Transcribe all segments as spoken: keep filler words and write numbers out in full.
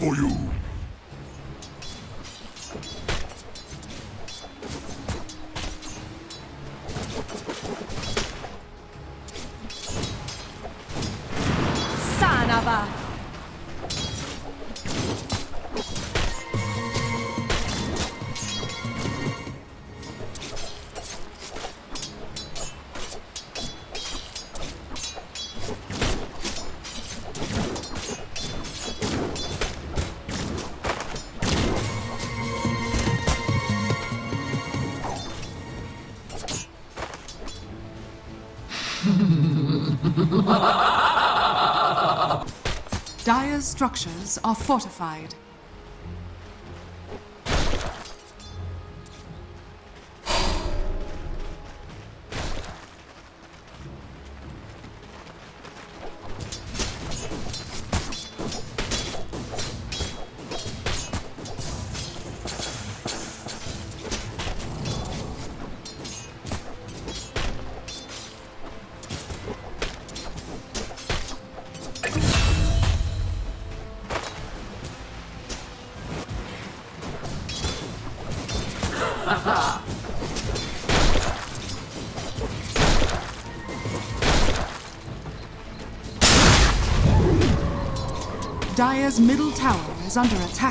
for you. Sanaba. Dire's structures are fortified. Dire's middle tower is under attack.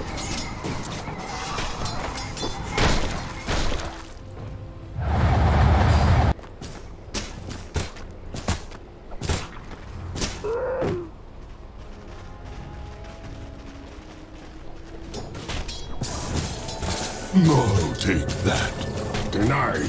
No, take that. Denied.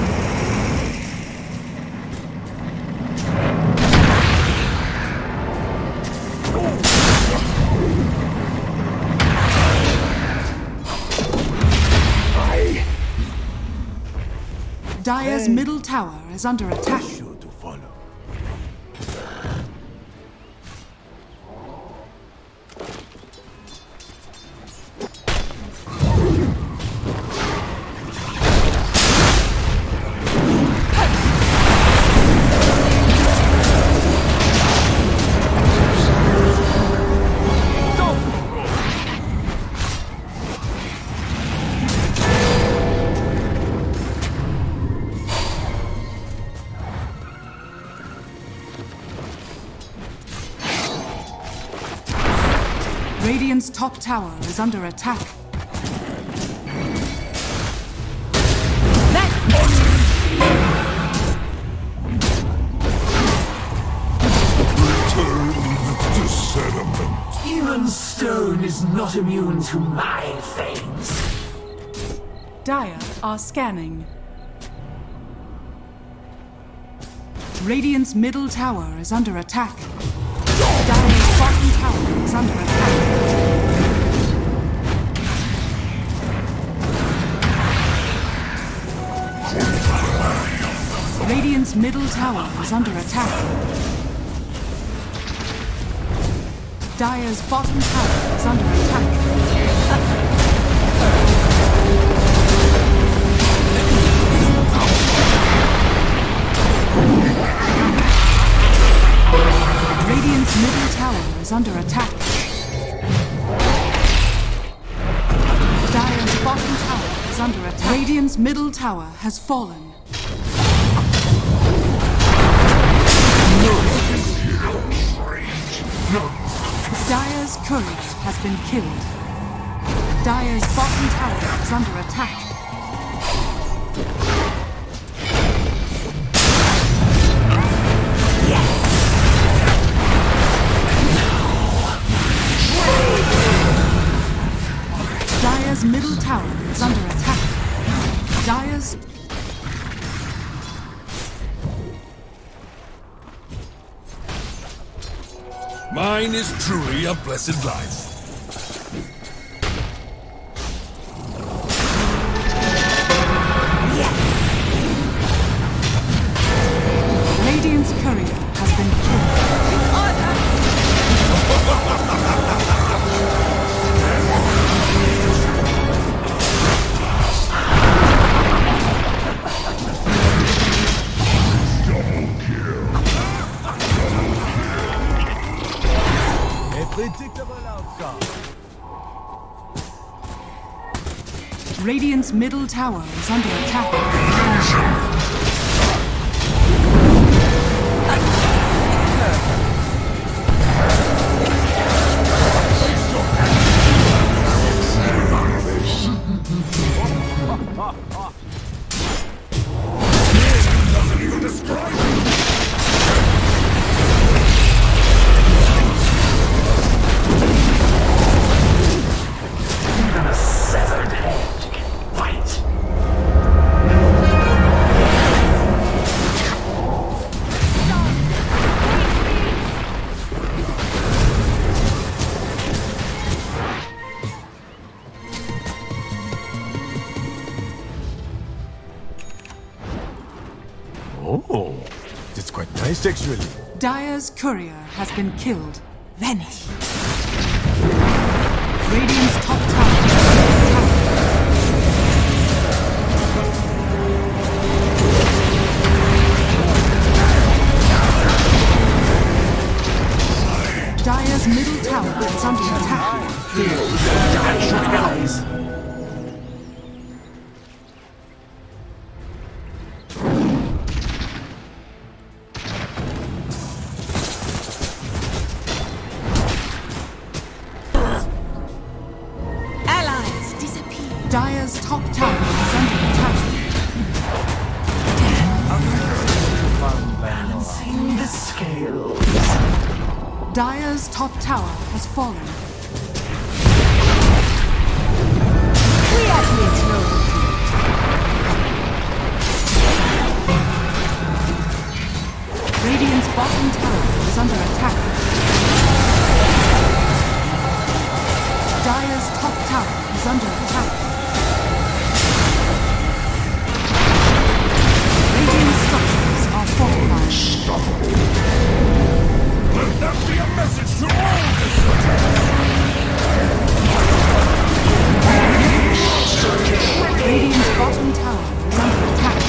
Dire's hey. middle tower is under attack. Sure to follow. Radiant's top tower is under attack. Return to sediment. Even stone is not immune to my fangs. Dire are scanning. Radiant's middle tower is under attack. Dire's bottom tower is under attack. Radiant's middle tower is under attack. Dire's bottom tower is under attack. Radiant's middle tower is under attack. Dire's bottom tower is under attack. Radiant's middle tower has fallen. Dire's courier has been killed. Dire's bottom tower is under attack. Dire's middle tower is under attack. Dire's... Mine is truly a blessed life. Radiant's courier has been Predictable outcome. Radiant's middle tower is under attack. Doesn't even describe it. Even a severed head can fight. Oh, it's quite nice actually. Dire's courier has been killed. Vanish. Radiant's top tower is under attack. Dire's middle tower is under attack. Eyes. Dire's top tower is under attack. Balancing the scales. Dire's top tower has fallen. We admit no defeat. Radiant's bottom tower is under attack. Dire's top tower is under attack. Let that be a message to all this attack! Radiant's bottom tower is under attack.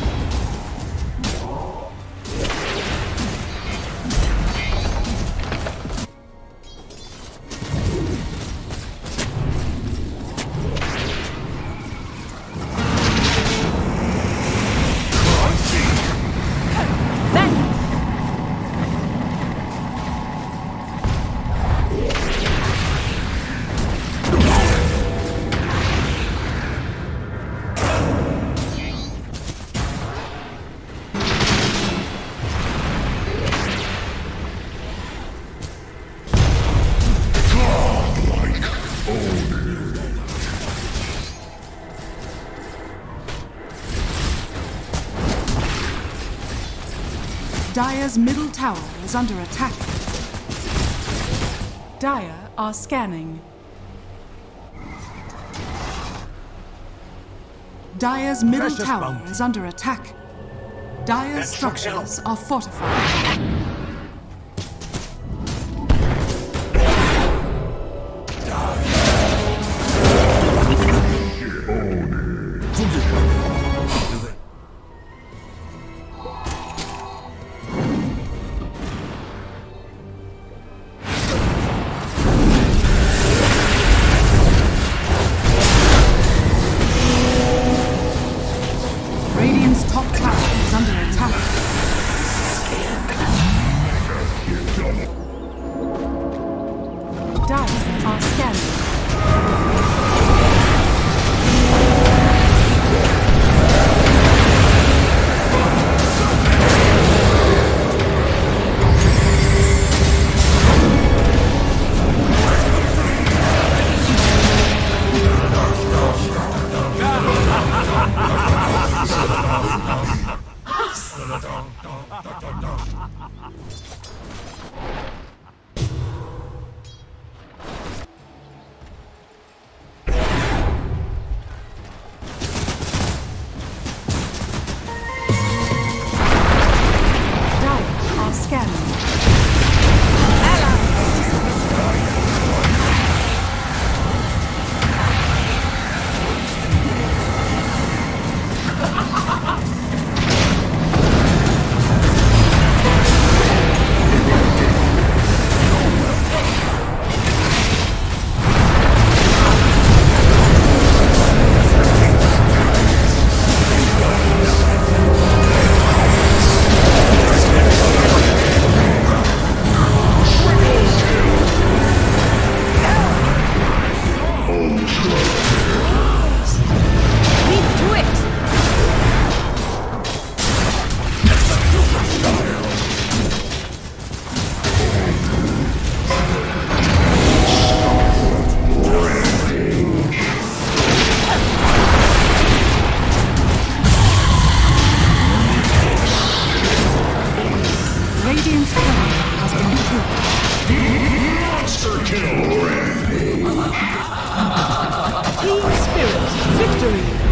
Dire's middle tower is under attack. Dire are scanning. Dire's middle Precious tower bounty. is under attack. Dire's structures are fortified. Radiant's top tower is under attack. Dire are scanning. Radiant's courier has been killed. Monster kill! TSpirit victory!